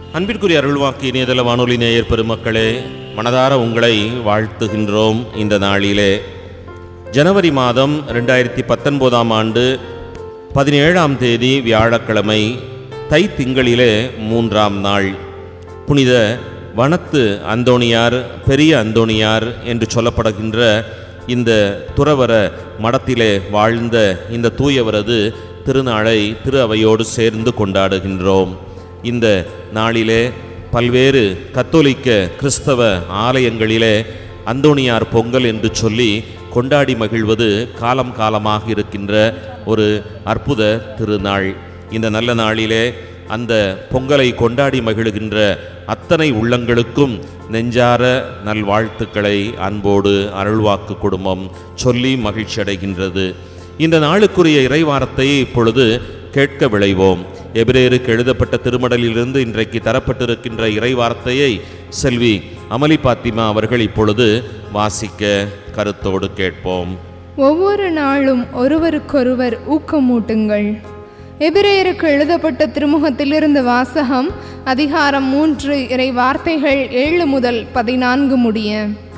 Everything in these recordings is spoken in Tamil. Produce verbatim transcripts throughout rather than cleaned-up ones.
அன்பிற்குரிய அருள்வாக்கு இணையதள வானொலி நேயர் பெருமக்களே, மனதார உங்களை வாழ்த்துகின்றோம். இந்த நாளிலே ஜனவரி மாதம் ரெண்டாயிரத்தி பத்தொன்பதாம் ஆண்டு பதினேழாம் தேதி வியாழக்கிழமை, தை திங்களிலே மூன்றாம் நாள், புனித வனத்து அந்தோணியார், பெரிய அந்தோணியார் என்று சொல்லப்படுகின்ற இந்த துறவர மடத்திலே வாழ்ந்த இந்த தூயவரது திருநாளை திரு அவையோடு சேர்ந்து கொண்டாடுகின்றோம். இந்த நாளிலே பல்வேறு கத்தோலிக்க கிறிஸ்தவ ஆலயங்களிலே அந்தோணியார் பொங்கல் என்று சொல்லி கொண்டாடி மகிழ்வது காலம் காலமாக இருக்கின்ற ஒரு அற்புத திருநாள். இந்த நல்ல நாளிலே அந்த பொங்கலை கொண்டாடி மகிழ்கின்ற அத்தனை உள்ளங்களுக்கும் நெஞ்சார நல்வாழ்த்துக்களை அன்போடு அருள்வாக்கு குடும்பம் சொல்லி மகிழ்ச்சி அடைகின்றது. இந்த நாளுக்குரிய இறைவார்த்தையை இப்பொழுது கேட்க விளைவோம். எபிரேயருக்கு எழுதப்பட்ட திருமடலிலிருந்து இன்றைக்கு தரப்பட்டிருக்கின்ற இறைவார்த்தையை செல்வி அமலி பாத்திமா அவர்கள் இப்பொழுது வாசிக்க கருத்தோடு கேட்போம். ஒவ்வொரு நாளும் ஒருவருக்கொருவர் ஊக்கமூட்டுங்கள். எபிரேயருக்கு எழுதப்பட்ட திருமுகத்திலிருந்து வாசகம், அதிகாரம் மூன்று, இறை வார்த்தைகள் ஏழு முதல் பதினான்கு முடிய.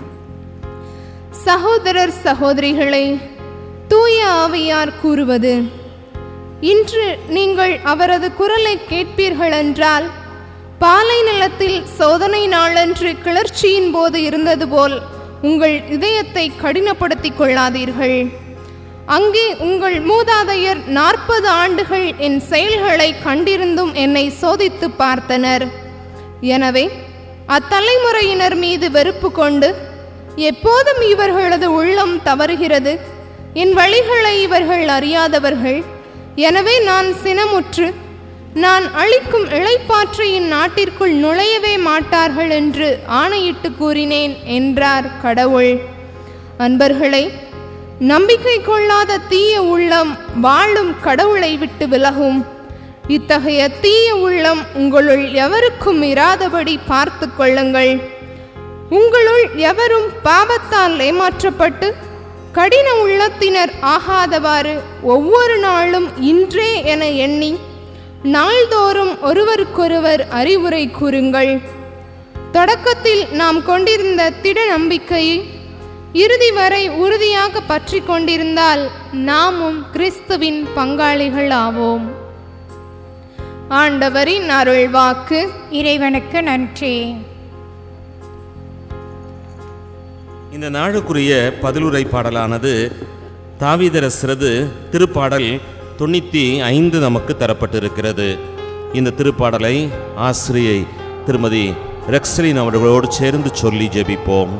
சகோதரர் சகோதரிகளை, தூய ஆவியார் கூறுவது, இன்று நீங்கள் அவரது குரலை கேட்பீர்கள் என்றால், பாலை நிலத்தில் சோதனை நாளன்று கிளர்ச்சியின் போது இருந்தது போல் உங்கள் இதயத்தை கடினப்படுத்திக் கொள்ளாதீர்கள். அங்கே உங்கள் மூதாதையர் நாற்பது ஆண்டுகள் என் செயல்களை கண்டிருந்தும் என்னை சோதித்து பார்த்தனர். எனவே அத்தலைமுறையினர் மீது வெறுப்பு கொண்டு, எப்போதும் இவர்களது உள்ளம் தவறுகிறது, என் வழிகளை இவர்கள் அறியாதவர்கள், எனவே நான் சினமுற்று, நான் அளிக்கும் இளைப்பாற்றையின் நாட்டிற்குள் நுழையவே மாட்டார்கள் என்று ஆணையிட்டு கூறினேன் என்றார் கடவுள். அன்பர்களே, நம்பிக்கை கொள்ளாத தீய உள்ளம் வாழும் கடவுளை விட்டு விலகும். இத்தகைய தீய உள்ளம் உங்களுள் எவருக்கும் இராதபடி பார்த்து கொள்ளுங்கள். உங்களுள் எவரும் பாவத்தால் ஏமாற்றப்பட்டு கடின உள்ளத்தினர் ஆகாதவாறு ஒவ்வொரு நாளும் இன்றே என எண்ணி நாள்தோறும் ஒருவருக்கொருவர் அறிவுரை கூறுங்கள். தொடக்கத்தில் நாம் கொண்டிருந்த திட நம்பிக்கையை இறுதி வரை உறுதியாக பற்றி கொண்டிருந்தால் நாமும் கிறிஸ்துவின் பங்காளிகள் ஆவோம். ஆண்டவரின் அருள்வாக்கு. இறைவனுக்கு நன்றி. இந்த நாளுக்குரிய பதிலுரை பாடலானது தாவீதரசரது திருப்பாடல் தொண்ணூற்றி ஐந்து நமக்கு தரப்பட்டிருக்கிறது. இந்த திருப்பாடலை ஆசிரியை திருமதி ரெக்ஸ்லின் அவர்களோடு சேர்ந்து சொல்லி ஜெபிப்போம்.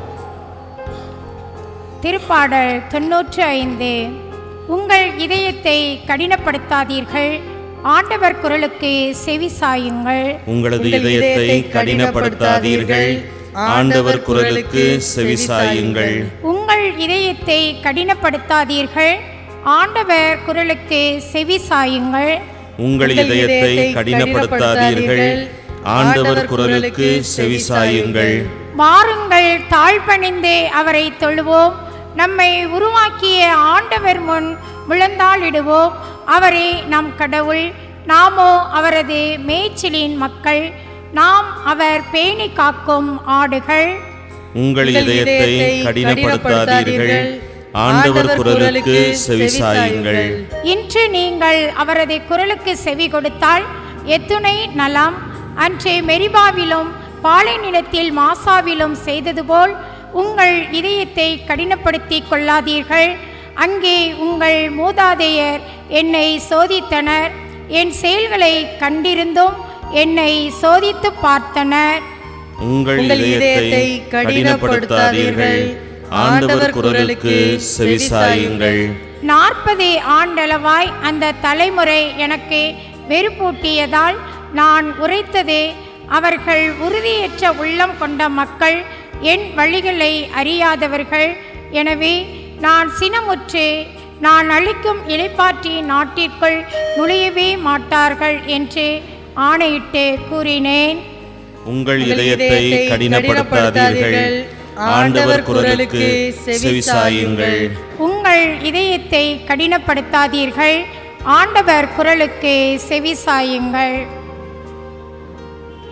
திருப்பாடல் தொன்னூற்றி ஐந்து. உங்கள் இதயத்தை கடினப்படுத்தாதீர்கள், ஆண்டவர் குரலுக்கு செவி சாயுங்கள். உங்களது இதயத்தை கடினப்படுத்தாதீர்கள், ஆண்டவர் குரலுக்கு செவிசாயுங்கள். உங்கள் இதயத்தை கடினப்படுத்தாதீர்கள், ஆண்டவர் குரலுக்கு செவிசாயுங்கள். உங்கள் இதயத்தை கடினப்படுத்தாதீர்கள், ஆண்டவர் குரலுக்கு செவிசாயுங்கள். வாருங்கள், தாழ்பணிந்து அவரை தொழுவோம், நம்மை உருவாக்கிய ஆண்டவர் முன் முழந்தாளிடுவோம். அவரே நம் கடவுள், நாமோ அவரது மேய்ச்சலின் மக்கள், நாம் அவர் பேணி காக்கும் ஆடுகள். உங்கள் இதயத்தை கடினப்படுத்தாதீர்கள், ஆண்டவர் குரலுக்கு செவிசாயுங்கள். இன்று நீங்கள் அவரது குரலுக்கு செவி கொடுத்தால் எத்துணை நலம். அன்று மெரிபாவிலும் பாலை நிலத்தில் மாசாவிலும் செய்தது போல் உங்கள் இதயத்தை கடினப்படுத்தி கொள்ளாதீர்கள். அங்கே உங்கள் மூதாதையர் என்னை சோதித்தனர், என் செயல்களை கண்டிருந்தும் என்னை சோதித்து பார்த்தனர். உங்கள் இதயத்தை கடினப்படுத்தாதீர்கள், ஆண்டவர் குரலுக்கு செவிசாயுங்கள். நாற்பது ஆண்டளவாய் அந்த தலைமுறை எனக்கு வெறுப்பூட்டியதால் நான் உரைத்தது, அவர்கள் உறுதியற்ற உள்ளம் கொண்ட மக்கள், என் வழிகளை அறியாதவர்கள். எனவே நான் சினமுற்று, நான் அளிக்கும் இளைப்பாற்றி நாட்டிற்குள் நுழையவே மாட்டார்கள் என்று ஆணையிட்டு கூறினேன். உங்கள் இதயத்தை கடினப்படுத்தாதீர்கள், ஆண்டவர் குரலுக்கு செவிசாயுங்கள். உங்கள் இதயத்தை கடினப்படுத்தாதீர்கள், ஆண்டவர் குரலுக்கு செவிசாயுங்கள்.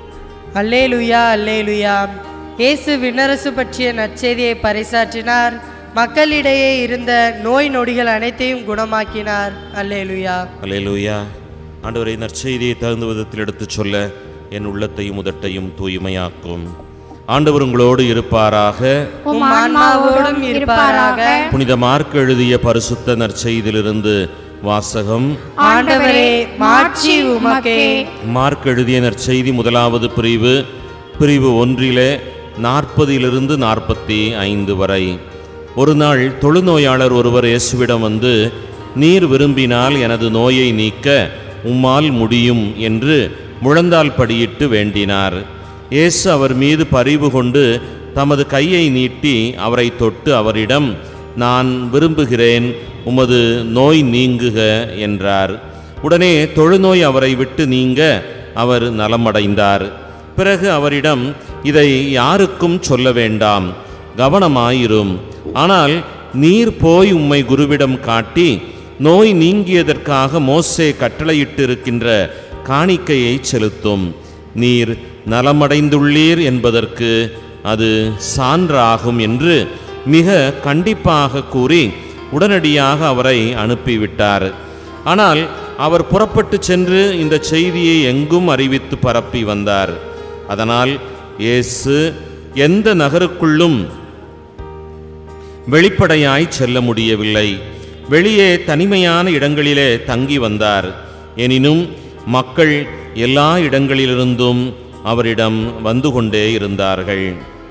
அல்லேலுயா அல்லேலுயா. இயேசு விண்ணரசு பற்றிய நற்செய்தியை பறைசாற்றினார். மக்களிடையே இருந்த நோய் நொடிகள் அனைத்தையும் குணமாக்கினார். அல்லேலுயா அல்லேலுயா. ஆண்டவரை, நற்செய்தியை தகுந்த விதத்தில் எடுத்துச் சொல்ல என் உள்ளத்தையும் உதட்டையும் தூய்மையாக்கும். ஆண்டவர் உங்களோடு இருப்பாராக, உம் ஆன்மாவோடும் இருப்பாராக. புனித மார்க் எழுதிய பரிசுத்த நற்செய்தியிலிருந்து வாசகம். ஆண்டவரே, மாட்சி உமக்கே. மார்க் எழுதிய நற்செய்தி முதலாவது பிரிவு பிரிவு ஒன்றிலே நாற்பதிலிருந்து நாற்பத்தி ஐந்து வரை. ஒரு நாள் தொழுநோயாளர் ஒருவர் இயேசுவிடம் வந்து, நீர் விரும்பினால் எனது நோயை நீக்க உம்மால் முடியும் என்று முழந்தால் படியிட்டு வேண்டினார். இயேசு அவர் மீது பரிவு கொண்டு தமது கையை நீட்டி அவரை தொட்டு அவரிடம், நான் விரும்புகிறேன், உமது நோய் நீங்குக என்றார். உடனே தொழுநோய் அவரை விட்டு நீங்க அவர் நலமடைந்தார். பிறகு அவரிடம், இதை யாருக்கும் சொல்ல வேண்டாம், கவனமாயிரும். ஆனால் நீர் போய் உம்மை குருவிடம் காட்டி நோய் நீங்கியதற்காக மோசே கட்டளையிட்டு இருக்கின்ற காணிக்கையை செலுத்தும். நீர் நலமடைந்துள்ளீர் என்பதற்கு அது சான்றாகும் என்று மிக கண்டிப்பாக கூறி உடனடியாக அவரை அனுப்பிவிட்டார். ஆனால் அவர் புறப்பட்டு சென்று இந்த செய்தியை எங்கும் அறிவித்து பரப்பி வந்தார். அதனால் இயேசு எந்த நகருக்குள்ளும் வெளிப்படையாய் செல்ல முடியவில்லை. வெளியே தனிமையான இடங்களிலே தங்கி வந்தார். எனினும் மக்கள் எல்லா இடங்களிலிருந்தும் அவரிடம் வந்து கொண்டே இருந்தார்கள்.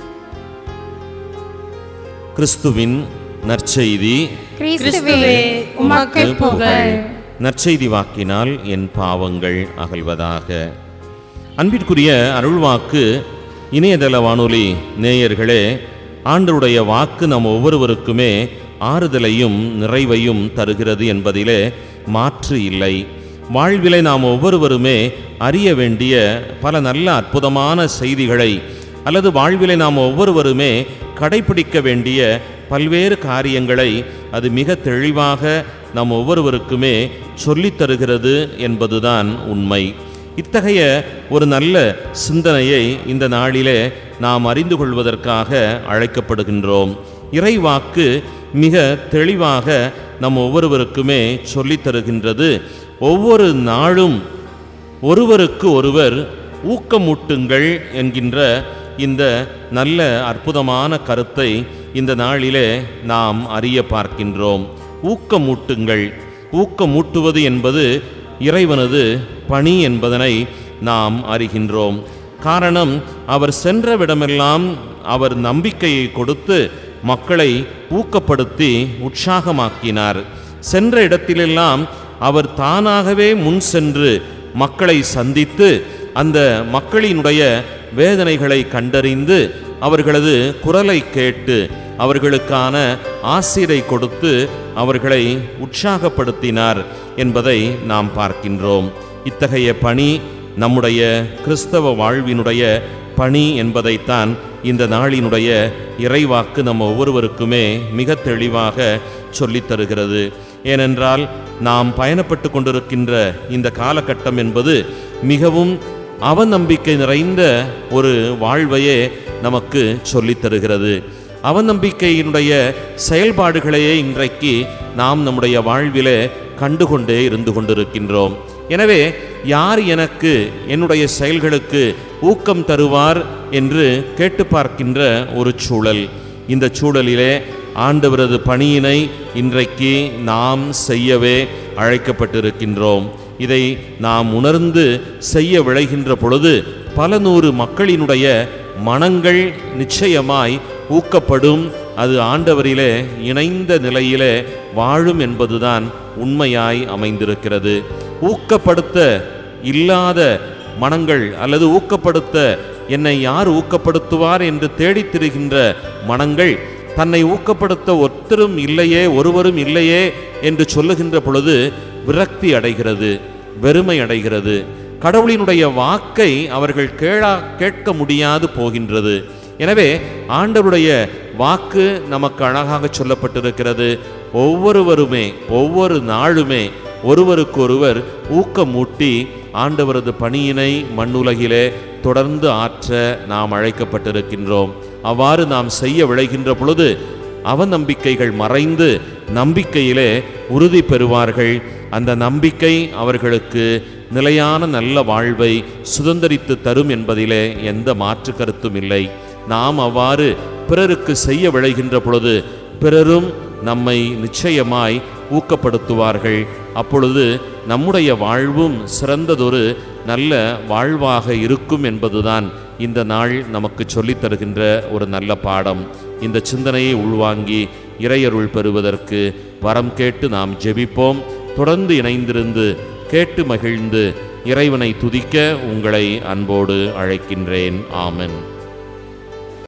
கிறிஸ்துவின் நற்செய்தி. கிறிஸ்துவே உமக்கு புகழ். நற்செய்தி வாக்கினால் என் பாவங்கள் அகல்வதாக. அன்பிற்குரிய அருள்வாக்கு இணையதள வானொலி நேயர்களே, ஆண்டவருடைய வாக்கு நம் ஒவ்வொருவருக்குமே ஆறுதலையும் நிறைவையும் தருகிறது என்பதிலே மாற்று இல்லை. வாழ்விலை நாம் ஒவ்வொருவருமே அறிய வேண்டிய பல நல்ல அற்புதமான செய்திகளை அல்லது வாழ்விலை நாம் ஒவ்வொருவருமே கடைபிடிக்க வேண்டிய பல்வேறு காரியங்களை அது மிக தெளிவாக நம் ஒவ்வொருவருக்குமே சொல்லித் தருகிறது என்பதுதான் உண்மை. இத்தகைய ஒரு நல்ல சிந்தனையை இந்த நாளிலே நாம் அறிந்து கொள்வதற்காக அழைக்கப்படுகின்றோம். இறைவாக்கு மிக தெளிவாக நம் ஒவ்வொருவருக்குமே சொல்லித் தருகின்றது. ஒவ்வொரு நாளும் ஒருவருக்கு ஒருவர் ஊக்கமூட்டுங்கள் என்கின்ற இந்த நல்ல அற்புதமான கருத்தை இந்த நாளிலே நாம் அறிய பார்க்கின்றோம். ஊக்கமூட்டுங்கள். ஊக்கமூட்டுவது என்பது இறைவனது பணி என்பதனை நாம் அறிகின்றோம். காரணம், அவர் சென்றவிடமெல்லாம் அவர் நம்பிக்கையை கொடுத்து மக்களை ஊக்கப்படுத்தி உற்சாகமாக்கினார். சென்ற இடத்திலெல்லாம் அவர் தானாகவே முன் சென்று மக்களை சந்தித்து அந்த மக்களினுடைய வேதனைகளை கண்டறிந்து அவர்களது குரலை கேட்டு அவர்களுக்கான ஆசிரை கொடுத்து அவர்களை உற்சாகப்படுத்தினார் என்பதை நாம் பார்க்கின்றோம். இத்தகைய பணி நம்முடைய கிறிஸ்தவ வாழ்வினுடைய பணி என்பதைத்தான் இந்த நாளினுடைய இறைவாக்கு நம்ம ஒவ்வொருவருக்குமே மிக தெளிவாக சொல்லித் தருகிறது. ஏனென்றால் நாம் பயணப்பட்டு கொண்டிருக்கின்ற இந்த காலகட்டம் என்பது மிகவும் அவநம்பிக்கை நிறைந்த ஒரு வாழ்வையே நமக்கு சொல்லித் தருகிறது. அவநம்பிக்கையினுடைய செயல்பாடுகளையே இன்றைக்கு நாம் நம்முடைய வாழ்விலே கண்டுகொண்டே இருந்து கொண்டிருக்கின்றோம். எனவே யார் எனக்கு என்னுடைய செயல்களுக்கு ஊக்கம் தருவார் என்று கேட்டு பார்க்கின்ற ஒரு சூழல். இந்த சூழலிலே ஆண்டவரது பணியினை இன்றைக்கு நாம் செய்யவே அழைக்கப்பட்டிருக்கின்றோம். இதை நாம் உணர்ந்து செய்ய விளைகின்ற பொழுது பல நூறு மக்களினுடைய மனங்கள் நிச்சயமாய் ஊக்கப்படும். அது ஆண்டவரிலே இணைந்த நிலையிலே வாழும் என்பதுதான் உண்மையாய் அமைந்திருக்கிறது. ஊக்கப்படுத்த இல்லாத மனங்கள் அல்லது ஊக்கப்படுத்த என்னை யார் ஊக்கப்படுத்துவார் என்று தேடித் திரிகின்ற மனங்கள் தன்னை ஊக்கப்படுத்த ஒருத்தரும் இல்லையே, ஒருவரும் இல்லையே என்று சொல்லுகின்ற பொழுது விரக்தி அடைகிறது, வெறுமை அடைகிறது. கடவுளினுடைய வாக்கை அவர்கள் கேளா கேட்க முடியாது போகின்றது. எனவே ஆண்டவருடைய வாக்கு நமக்கு அழகாக சொல்லப்பட்டிருக்கிறது. ஒவ்வொருவருமே ஒவ்வொரு நாளுமே ஒருவருக்கொருவர் ஊக்கமூட்டி ஆண்டவரது பணியினை மண்ணுலகிலே தொடர்ந்து ஆற்ற நாம் அழைக்கப்பட்டிருக்கின்றோம். அவ்வாறு நாம் செய்ய விளைகின்ற பொழுது அவநம்பிக்கைகள் மறைந்து நம்பிக்கையிலே உறுதி பெறுவார்கள். அந்த நம்பிக்கை அவர்களுக்கு நிலையான நல்ல வாழ்வை சுதந்திரித்து தரும் என்பதிலே எந்த மாற்று கருத்தும் இல்லை. நாம் அவ்வாறு பிறருக்கு செய்ய விளைகின்ற பொழுது பிறரும் நம்மை நிச்சயமாய் ஊக்கப்படுத்துவார்கள். அப்பொழுது நம்முடைய வாழ்வும் சிறந்ததொரு நல்ல வாழ்வாக இருக்கும் என்பதுதான் இந்த நாள் நமக்கு சொல்லித் தருகின்ற ஒரு நல்ல பாடம். இந்த சிந்தனையை உள்வாங்கி இறையருள் பெறுவதற்கு வரம் கேட்டு நாம் ஜெபிப்போம். தொடர்ந்து இணைந்திருந்து கேட்டு மகிழ்ந்து இறைவனை துதிக்க உங்களை அன்போடு அழைக்கின்றேன். ஆமென்.